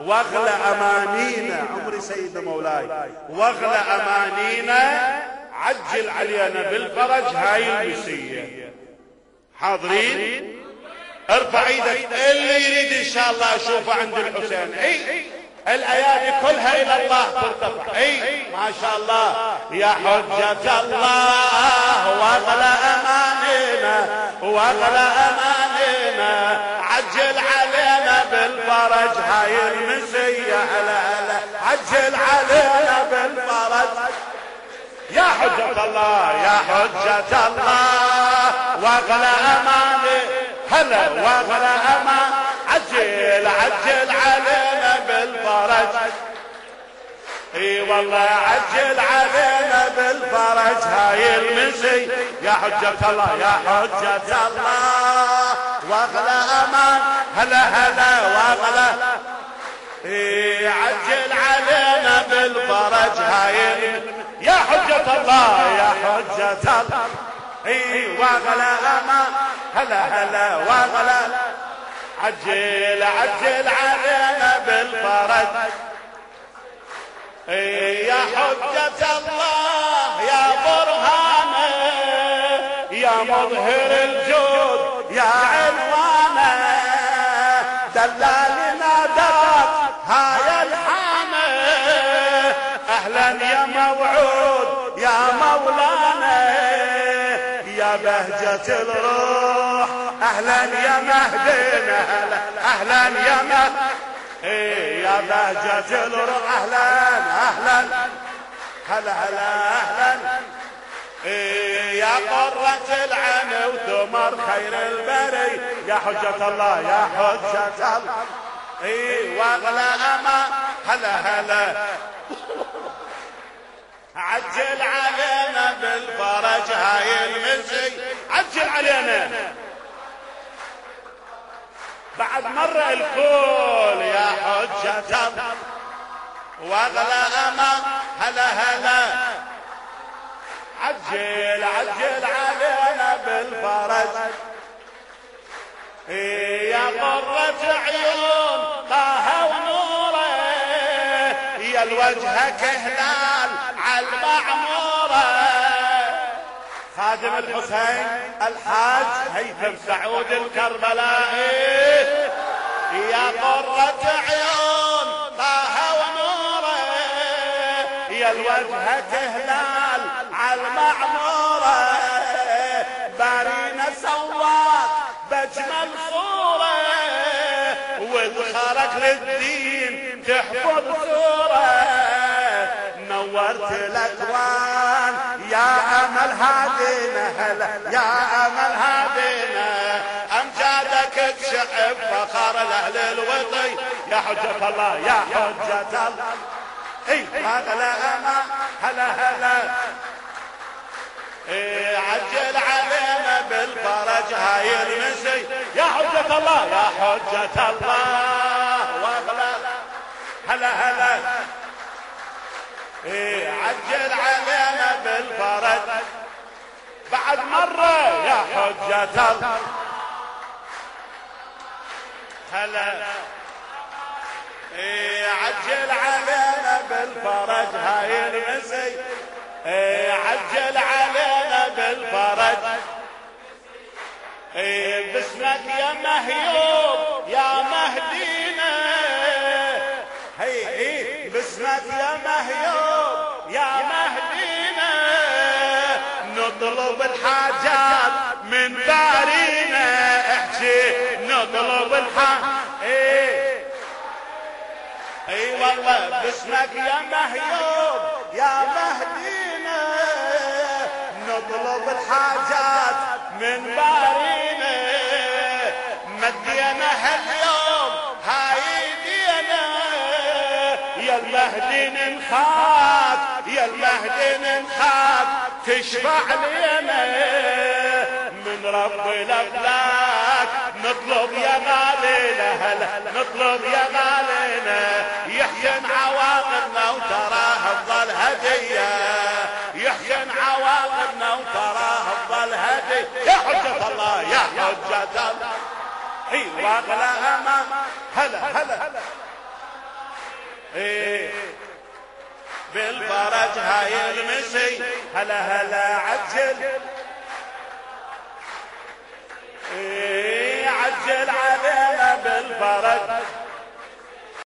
واغلى امانينا، عمري سيد مولاي، واغلى امانينا، عجل علينا بالفرج هاي المسية. حاضرين؟ ارفع ايدك اللي يريد ان شاء الله اشوفه عند الحسين. اي الايادي كلها الى الله ترتفع. اي ما شاء الله يا حجة الله، واغلى امانينا، واغلى امانينا، عجل علينا بالفرج هاي المسية. هلا عجل علينا بالفرج يا حجة الله، يا حجة الله، واغلى اماني. هلا واغلى امان، عجل علينا بالفرج. اي والله عجل علينا بالفرج هاي المسي يا حجة الله، يا حجة الله، واغلى امان. هلا واغلى. اي عجل علينا بالفرج هاي يا حجة الله، يا حجة الله. اي واغلى امان. هلا واغلى. عجل علينا بالفرج. اي يا حجة الله، يا برهانه، يا مظهر الجود، يا عنوانه، دلالنا دار هاي الحانه. اهلا يا موعود يا مولانا، يا بهجة الروح، اهلا يا مهدينا، اهلا يا مهدينا. إيه يا بهجة الروح، اهلا هلا. إيه يا قرة العين وثمر خير البري يا حجة الله، يا حجة الله. إيه واغلى امان. هلا عجل علينا بالفرج هاي المسي، عجل علينا. بعد مرة الكل يا حجة الله، واغلى امان. هلا عجل علينا بالفرج. يا قرة عيون طه ونوره، يا الوجهك هلال عالمعمورة. خادم الحسين الحاج هيثم سعود الكربلائي، يا قرة عيون طه ونوره، يا الوجهك هلال عالمعمورة. بارينا سواك بجمل صورة، وذخرك للدين تحفظ صورة. نورت الاكوان يا امل هادينا، هلا يا امل هادينا. امجادك تشعب فخر لاهل الوطي يا حجة الله، يا حجة الله. اي اغلى امان. هلا إيه عجل علينا بالفرج هاي المسي يا حجة الله، يا حجة الله، واغلى. هلا إيه عجل علينا بالفرج. بعد مرة يا حجة الله. هلا إيه عجل علينا بالفرج هاي المسي. إيه عجل علينا بالفرج. إيه باسمك يا مهيوب يا مهدينا، هي باسمك يا مهيوب يا مهدينا. نطلب الحاجات من بارينا، احكي نطلب الحاجات. اي والله باسمك يا مهيوب يا مهدينا، نطلب الحاجات من بارينا. مدينا هاليوم هاي ايدينا، يا المهدي ننخاف، يا المهدي ننخاف تشفع لنا. من رب الافلاك نطلب يا غالينا، هلا نطلب يا غالينا. يحسن عواقبنا وتراه افضل هديه، يحسن عواقبنا وتراه افضل هديه يا حجة الله، يا حجة الله. اي واغلى امان. هلا بالفرج هاي المسي هلا هلا عجل عجل علينا بالفرج